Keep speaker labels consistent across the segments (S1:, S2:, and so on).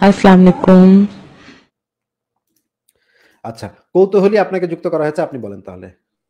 S1: আসসালামু আলাইকুম।
S2: আচ্ছা, কৌতূহলী আপনাকে যুক্ত করা হয়েছে, আপনি বলেন তাহলে।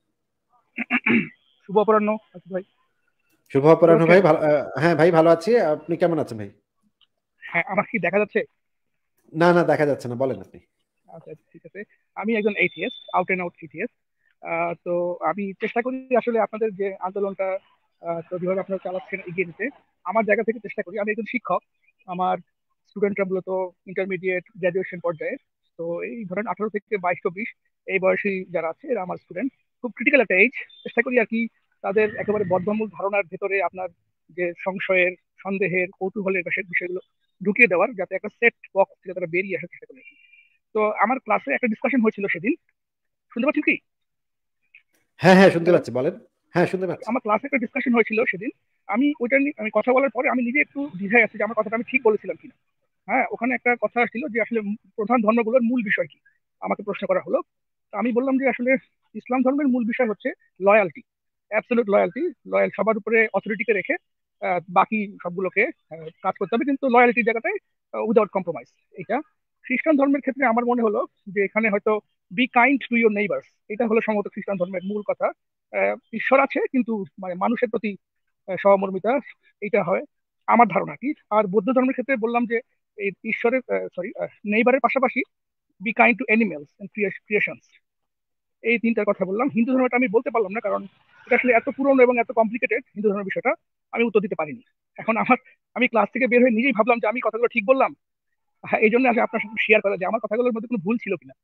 S3: শুভ অপরাহ্ন আসিফ ভাই।
S2: শুভ
S3: শুনতে
S2: অপরাহ্ন
S3: পাচ্ছেন?
S2: ভাই। হ্যাঁ ভাই, ভালো আছি। আপনি কেমন আছেন ভাই?
S3: হ্যাঁ, আমার কি দেখা যাচ্ছে?
S2: না না, দেখা যাচ্ছে না, বলেন আপনি।
S3: আচ্ছা আচ্ছা, ঠিক আছে। আমি একজন HS, out and out CTS. তো আমি চেষ্টা করি আসলে আপনাদের যে আন্দোলনটা তো যেভাবে আপনারা চালাচ্ছেন এগিয়ে নিতে। আমার জায়গা থেকে চেষ্টা করি, আমি একজন শিক্ষক। আমার স্টুডেন্টরা মূলত ইন্টারমিডিয়েট গ্রাজুয়েশন পর্যায়ে। তো এই ধরেন 18 থেকে 22 24 এই বয়সী যারা আছে এরা আমার স্টুডেন্ট। খুব ক্রিটিক্যাল একটা এজ। চেষ্টা করি আর কি তাদের একেবারে বদ্ধমূল ধারণার ভেতরে আপনার যে সংশয়ের, সন্দেহের, কৌতূহলের বিষয়গুলো ঢুকিয়ে দেওয়ার, যাতে একটা সেট বক্স থেকে তারা বেরিয়ে আসার চেষ্টা করে। তো আমার ক্লাসে একটা ডিসকাশন হয়েছিল সেদিন। শুনতে পাচ্ছেন কি?
S2: হ্যাঁ হ্যাঁ, শুনতে
S3: হ্যালো।
S2: পাচ্ছি, বলেন। হ্যাঁ, শুনতে পাচ্ছি।
S3: আমার ক্লাসে একটা ডিসকাশন হয়েছিল সেদিন। আমি ওইটা নিয়ে আমি কথা বলার পরে আমি নিজে একটু দ্বিধায় আছি যে আমার কথাটা আমি ঠিক বলেছিলাম কিনা। হ্যাঁ, ওখানে একটা কথা ছিল যে আসলে প্রধান ধর্মগুলোর মূল বিষয় কি, আমাকে প্রশ্ন করা হলো। তো আমি বললাম যে আসলে ইসলাম ধর্মের মূল বিষয় হচ্ছে লয়ালটি, অ্যাবসলিউট লয়ালটি। লয়াল সবার উপরে অথরিটিকে রেখে বাকি সবগুলোকে কাজ করতে হবে, কিন্তু লয়ালটির জায়গাটায় উইদাউট কম্প্রোমাইজ। এটা খ্রিস্টান ধর্মের ক্ষেত্রে আমার মনে হলো যে এখানে হয়তো be kind to your neighbours, এটা হলো সম্ভবত খ্রিস্টান ধর্মের মূল কথা। ঈশ্বর আছে কিন্তু মানে মানুষের প্রতি সহমর্মিতা, এটা হয় আমার ধারণা কি। আর বৌদ্ধ ধর্মের ক্ষেত্রে বললাম যে এই ঈশ্বরের সরি নেইবারের পাশাপাশি be kind to animals and creations, এই তিনটার কথা বললাম। হিন্দু ধর্মটা আমি বলতে পারলাম না, কারণ এটা আসলে এত পুরনো এবং এত কমপ্লিকেটেড হিন্দু ধর্মের বিষয়টা, আমি উত্তর দিতে পারিনি। এখন আমি ক্লাস থেকে বের হয়ে নিজেই ভাবলাম যে আমি কথাগুলো ঠিক বললাম। হ্যাঁ, এই জন্য আসলে আপনার সাথে শেয়ার করা যে আমার কথাগুলোর মধ্যে কোনো ভুল ছিল কিনা।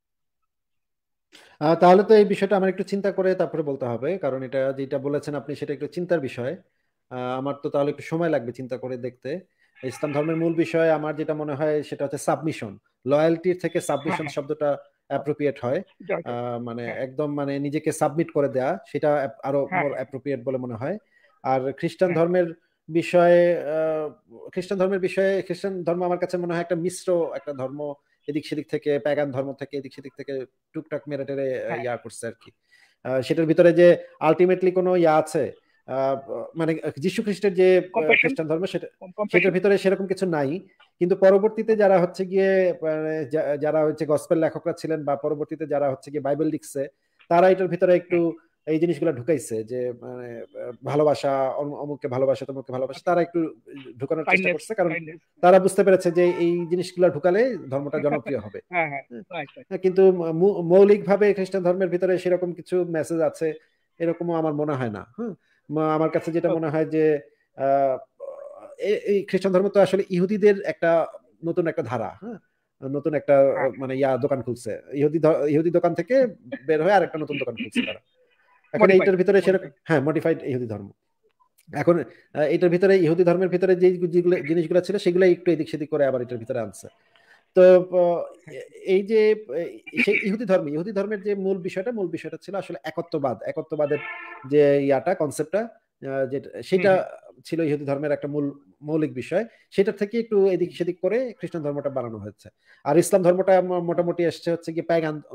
S2: তাহলে তো এই বিষয়টা আমার একটু চিন্তা করে তারপরে বলতে হবে, কারণ এটা যেটা বলেছেন আপনি সেটা একটু চিন্তার বিষয়। আমার তো তাহলে একটু সময় লাগবে চিন্তা করে দেখতে। ইসলাম ধর্মের মূল বিষয় আমার যেটা মনে হয় সেটা হচ্ছে সাবমিশন। লয়্যালটির থেকে
S3: হ্যাঁ
S2: সাবমিশন
S3: হ্যাঁ,
S2: শব্দটা অ্যাপ্রোপ্রিয়েট হয়।
S3: জয় জয়।
S2: মানে
S3: হ্যাঁ
S2: একদম মানে নিজেকে সাবমিট করে দেয়া, সেটা আরো
S3: হ্যাঁ
S2: মোর
S3: হ্যাঁ
S2: অ্যাপ্রোপ্রিয়েট বলে মনে হয়। আর খ্রিস্টান
S3: হ্যাঁ
S2: ধর্মের বিষয়ে আহ, খ্রিস্টান ধর্ম আমার কাছে মনে হয় একটা মিশ্র একটা ধর্ম। এদিক সেদিক থেকে প্যাগান ধর্ম থেকে এদিক সেদিক থেকে টুকটাক মেরে টেরে
S3: হ্যাঁ।
S2: ইয়া করছে আর কি। সেটার ভিতরে যে আলটিমেটলি কোনো ইয়া আছে, আহ, মানে যীশু খ্রিস্টের যে
S3: কম্প্যাশন,
S2: খ্রিস্টান ধর্ম, সেটা সেটার
S3: কম্প্যাশন।
S2: ভিতরে সেরকম কিছু নাই। কিন্তু পরবর্তীতে যারা হচ্ছে গিয়ে মানে যারা হচ্ছে গসপেল লেখকরা ছিলেন বা পরবর্তীতে যারা হচ্ছে গিয়ে বাইবেল লিখছে, তারা এটার ভিতরে একটু এই জিনিসগুলো ঢুকাইছে যে মানে ভালোবাসা, অমুককে ভালোবাসা তমুককে ভালোবাসা,
S3: আচ্ছা,
S2: তারা একটু ঢুকানোর চেষ্টা
S3: কাইন্ডনেস,
S2: করছে, কারণ
S3: কাইন্ডনেস।
S2: তারা বুঝতে পেরেছে যে এই জিনিসগুলো ঢুকালে ধর্মটা জনপ্রিয় হবে।
S3: হ্যাঁ হ্যাঁ, রাইট রাইট।
S2: কিন্তু মৌলিকভাবে খ্রিস্টান ধর্মের ভিতরে সেরকম কিছু মেসেজ আছে এরকমও আমার মনে হয় না। হ্যাঁ, আমার কাছে যেটা মনে
S3: ওকে।
S2: হয় যে আহ, এই খ্রিস্টান ধর্ম তো আসলে ইহুদিদের একটা নতুন একটা ধারা। হ্যাঁ, নতুন একটা
S3: হ্যাঁ,
S2: মানে ইয়া দোকান খুলছে, ইহুদি দোকান থেকে বের হয়ে আরেকটা নতুন দোকান খুলছে তারা। এখন
S3: মডিফাইড,
S2: এইটার ভিতরে সেরকম,
S3: মডিফাইড।
S2: হ্যাঁ, মডিফাইড ইহুদি ধর্ম। এখন এটার ভিতরে ইহুদি ধর্মের ভিতরে যে জিনিসগুলো ছিল সেগুলো একটু এদিক সেদিক করে আবার এটার ভিতরে আনছে। তো এই যে সেই ইহুদি ধর্মের যে মূল বিষয়টা ছিল আসলে একত্ববাদের যে ইয়াটা কনসেপ্টটা, যেটা
S3: হুম
S2: সেটা
S3: হুম।
S2: ছিল ইহুদি ধর্মের একটা মৌলিক বিষয়। সেটার থেকে একটু এদিক সেদিক করে খ্রিস্টান ধর্মটা বানানো হয়েছে। আর ইসলাম ধর্মটা মোটামুটি এসছে হচ্ছে কি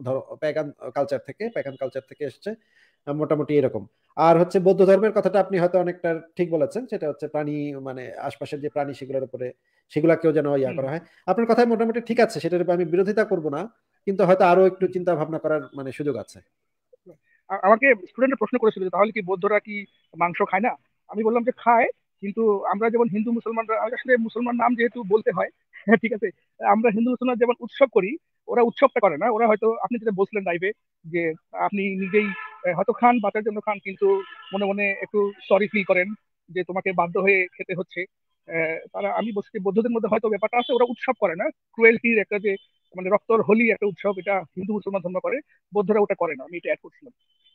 S2: প্যাগান কালচার থেকে এসছে, মোটামুটি এরকম। আর হচ্ছে বৌদ্ধ ধর্মের কথাটা আপনি হয়তো অনেকটা ঠিক বলেছেন, সেটা হচ্ছে প্রাণী, মানে আশপাশের যে প্রাণী সেগুলোর উপরে সেগুলাকেও যেন ইয়া
S3: হুম
S2: করা হয়। আপনার কথায় মোটামুটি ঠিক আছে, সেটার উপর আমি বিরোধিতা করব না, কিন্তু হয়তো আরো একটু
S3: হুম।
S2: চিন্তা ভাবনা করার মানে সুযোগ আছে।
S3: আমাকে স্টুডেন্টরা প্রশ্ন করেছিল যে তাহলে কি বৌদ্ধরা কি মাংস খায় না। আমি বললাম যে খায়, কিন্তু আমরা যেমন হিন্দু মুসলমানরা, আসলে মুসলমান নাম যেহেতু বলতে হয়, হ্যাঁ ঠিক আছে। আমরা হিন্দু মুসলমান যেমন উৎসব করি, ওরা উৎসবটা করে না। ওরা হয়তো আপনি যেটা বলছিলেন লাইভে, যে আপনি নিজেই হয়তো খান, বাঁচার জন্য খান, কিন্তু মনে মনে একটু সরি ফিল করেন যে তোমাকে বাধ্য হয়ে খেতে হচ্ছে। তারা, আমি বলছি বৌদ্ধদের মধ্যে হয়তো ব্যাপারটা আছে, ওরা উৎসব করে না। ক্রুয়েলটির একটা যে মানে রক্তর হোলি একটা উৎসব, এটা হিন্দু মুসলমান ধর্ম করে, বৌদ্ধরা ওটা করে না। আমি এটা অ্যাড করছিলাম।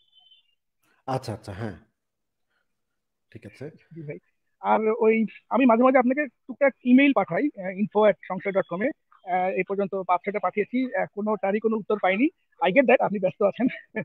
S2: আচ্ছা আচ্ছা, হ্যাঁ, ঠিক আছে।
S3: জি ভাই। আর ওই আমি মাঝে মাঝে আপনাকে টুকটাক ইমেইল পাঠাই, info@সংশয়.com এ। এই পর্যন্ত 5-6টা পাঠিয়েছি, কোনোটারই কোনো উত্তর পাইনি। আই গেট দ্যাট, আপনি ব্যস্ত আছেন।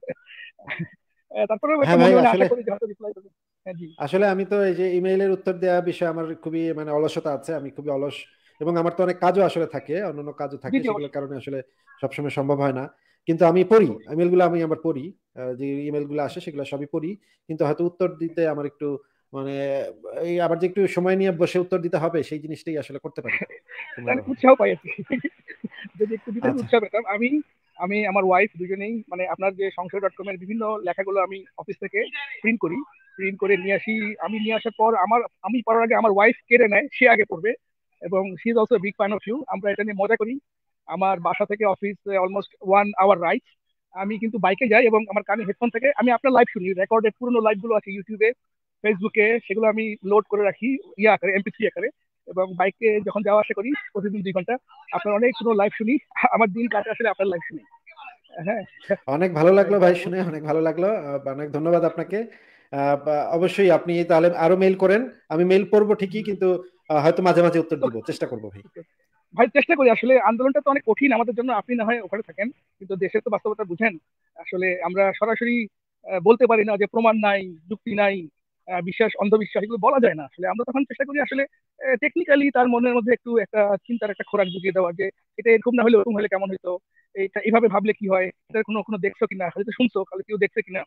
S3: তারপরেও একটা
S2: হ্যাঁ ভাই,
S3: মনে মনে
S2: আসলে
S3: আশা করি যে হয়তো রিপ্লাই করবেন। হ্যাঁ জি।
S2: আসলে আমি তো এই যে ইমেইলের উত্তর দেওয়া বিষয়ে আমার খুবই মানে অলসতা আছে, আমি খুবই অলস। এবং আমার তো অনেক কাজও আসলে থাকে, অন্যান্য কাজও
S3: জি
S2: থাকে,
S3: জি,
S2: সেগুলোর
S3: অবশ্যই।
S2: কারণে আসলে সবসময় সম্ভব হয় না। কিন্তু আমি পড়ি
S3: অবশ্যই।
S2: ইমেলগুলো, আমি আবার পড়ি। যে ইমেলগুলো আসে সেগুলো সবই পড়ি, কিন্তু হয়তো উত্তর দিতে আমার একটু মানে এই আবার যে একটু সময় নিয়ে বসে উত্তর দিতে হবে সেই জিনিসটাই আসলে করতে পারি
S3: তাহলে
S2: কোনোভাবে।
S3: উৎসাহ পাই আর কি। যদি একটু দিতে
S2: আচ্ছা
S3: উৎসাহ পেতাম। আমি আমি আমার ওয়াইফ দুজনেই মানে আপনার যে সংশয়.com এর বিভিন্ন লেখাগুলো আমি অফিস থেকে প্রিন্ট করি, প্রিন্ট করে নিয়ে আসি। আমি নিয়ে আসার পর আমি পড়ার আগে আমার ওয়াইফ কেড়ে নেয়, সে আগে পড়বে। এবং she is also big fan of you. আমরা এটা নিয়ে মজা করি। আমার বাসা থেকে অফিস অলমোস্ট 1 আওয়ার রাইড। আমি কিন্তু বাইকে যাই এবং আমার কানে হেডফোন থেকে আমি আপনার লাইভ শুনি, রেকর্ডেড পুরোনো লাইভ গুলো আছে ইউটিউবে, ফেসবুকে, সেগুলো আমি লোড করে রাখি ইয়া আকারে, MP3 আকারে। এবং বাইকে যখন যাওয়া আসা করি প্রতিদিন 2 ঘন্টা আপনার অনেক পুরো লাইভ শুনি। আমার দিন কাটে আসলে আপনার লাইভ শুনি। হ্যাঁ।
S2: অনেক ভালো লাগলো ভাই শুনে, অনেক ভালো লাগলো, অনেক ধন্যবাদ আপনাকে। অবশ্যই আপনি তাহলে আরো মেইল করেন, আমি মেইল পড়বো ঠিকই, কিন্তু হয়তো মাঝে মাঝে উত্তর
S3: তো
S2: দিব, চেষ্টা করবো ভাই।
S3: ভাই চেষ্টা করি। আসলে আন্দোলনটা তো অনেক কঠিন আমাদের জন্য, আপনি না হয় ওখানে থাকেন, কিন্তু দেশের তো বাস্তবতা বুঝেন। আসলে আমরা সরাসরি বলতে পারি না যে প্রমাণ নাই, যুক্তি নাই, বিশ্বাস অন্ধবিশ্বাস এগুলো বলা যায় না। আসলে আমরা তখন চেষ্টা করি আসলে টেকনিক্যালি তার মনের মধ্যে একটু একটা চিন্তার একটা খোরাক ঢুকিয়ে দেওয়া, যে এটা এরকম না হলে ওরকম হলে কেমন হতো, এটা এইভাবে ভাবলে কি হয়, এটা কোনো কোনো দেখছো কিনা, হয়তো শুনছো কালে কেউ দেখছে কিনা।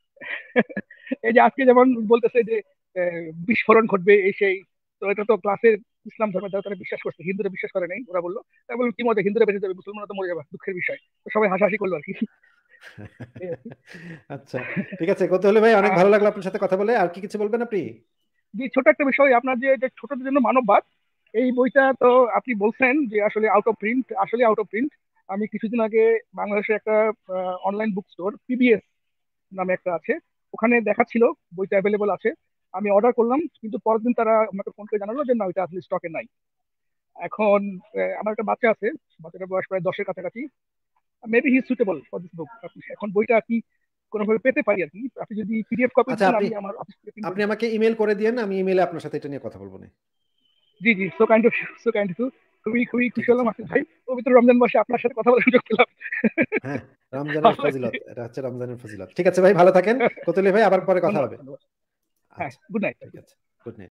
S3: এই যে আজকে যেমন বলতেছে যে বিস্ফোরণ ঘটবে এই সেই, তো এটা তো ক্লাসে ইসলাম ধর্মের যারা তারা বিশ্বাস করছে, হিন্দুরা বিশ্বাস করে নাই। ওরা বললো, তাই বললো কি মজা, হিন্দুরা বেঁচে যাবে, মুসলমানরা তো মরে যাবে, দুঃখের বিষয়। তো সবাই হাসাহাসি করলো আর কি। এই আর কি।
S2: আচ্ছা ঠিক আছে, কত হলে ভাই, অনেক
S3: আর
S2: ভালো লাগলো আপনার সাথে কথা বলে। আর কি কিছু বলবেন আপনি?
S3: যে ছোট একটা বিষয়, আপনার যে যে ছোটদের জন্য মানববাদ, এই বইটা তো আপনি বলছেন যে আসলে আউট অফ প্রিন্ট, আসলে আউট অফ প্রিন্ট। আমি কিছুদিন আগে বাংলাদেশে একটা অনলাইন বুক স্টোর PBS নামে একটা আছে, ওখানে দেখাচ্ছিল বইটা অ্যাভেলেবল আছে। আমি অর্ডার করলাম, কিন্তু পরের দিন তারা আমাকে ফোন করে জানালো যে না, ওইটা আসলে স্টকে নাই। এখন আমার একটা বাচ্চা আছে, বাচ্চাটার বয়স প্রায় 10-এর কাছাকাছি। Maybe he suitable for this book. এখন বইটা কি কোনোভাবে পেতে পারি আর কি? আপনি যদি PDF কপি
S2: আচ্ছা
S3: দিতেন,
S2: আপনি
S3: আমি আমার অফিস থেকে প্রিন্ট করে
S2: আপনি
S3: দিতাম।
S2: আমাকে ইমেল করে দিয়েন, আমি ইমেলে আপনার সাথে এটা নিয়ে কথা বলবো না।
S3: জি জি, so kind of, so kind of. খুবই খুবই
S2: ঠিক
S3: খুশি
S2: আছে।
S3: হলাম আসিফ ভাই, পবিত্র রমজান মাসে আপনার সাথে কথা বলার সুযোগ পেলাম।
S2: হ্যাঁ, রমজানের
S3: ভালো লাগছে।
S2: ফজিলত, এটা হচ্ছে রমজানের ফজিলত। ঠিক আছে ভাই, ভালো থাকেন। কতুলি ভাই, আবার পরে কথা
S3: ধন্যবাদ
S2: হবে।
S3: ধন্যবাদ। হ্যাঁ,
S2: আচ্ছা
S3: গুড নাইট।
S2: ঠিক আছে, গুড নাইট।